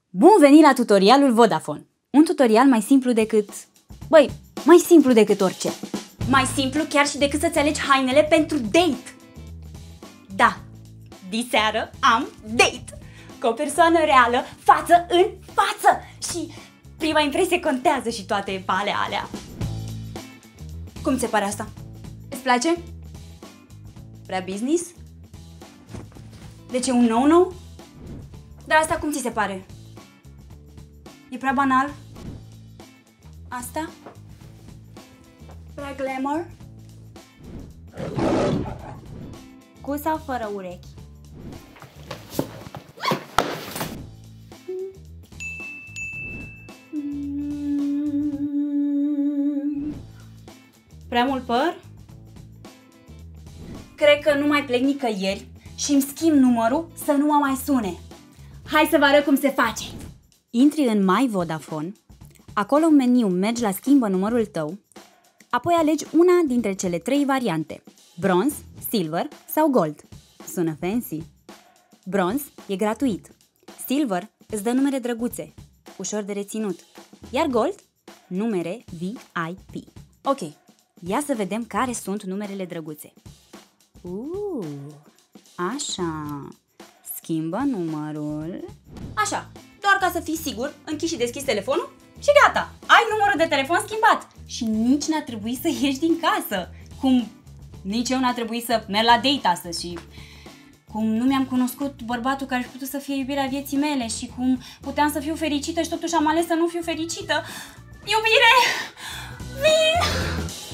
Bun venit la tutorialul Vodafone! Un tutorial mai simplu decât... Băi, mai simplu decât orice. Mai simplu chiar și decât să-ți alegi hainele pentru date. Da, diseară am date! Cu o persoană reală, față în față! Și prima impresie contează și toate pale alea. Cum ți se pare asta? Îți place? Prea business? Deci e un no-no? Dar asta cum ți se pare? E prea banal? Asta? Prea glamour? Cu sau fără urechi? Prea mult păr? Cred că nu mai plec nicăieri și îmi schimb numărul să nu mă mai sune. Hai să vă arăt cum se face! Intri în My Vodafone, acolo în meniu mergi la schimbă numărul tău, apoi alegi una dintre cele 3 variante, Bronze, Silver sau Gold. Sună fancy? Bronze e gratuit, Silver îți dă numere drăguțe, ușor de reținut, iar Gold, numere VIP. Ok, ia să vedem care sunt numerele drăguțe. Așa, schimbă numărul. Așa, doar ca să fii sigur, închizi și deschizi telefonul și gata, ai numărul de telefon schimbat. Și nici n-a trebuit să ieși din casă, cum nici eu n-a trebuit să merg la date astăzi și cum nu mi-am cunoscut bărbatul care aș putut să fie iubirea vieții mele și cum puteam să fiu fericită și totuși am ales să nu fiu fericită. Iubire, vin!